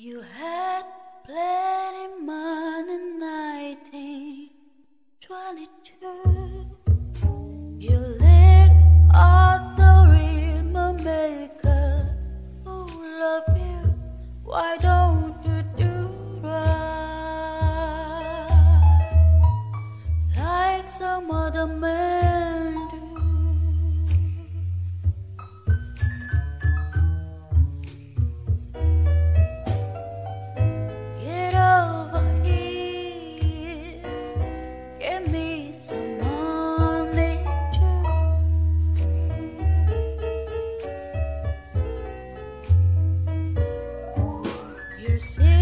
You had plenty money in 1922. You lit out the real maker who love you. Why don't you do right like some other men do? Get over here, give me some money too. You're serious.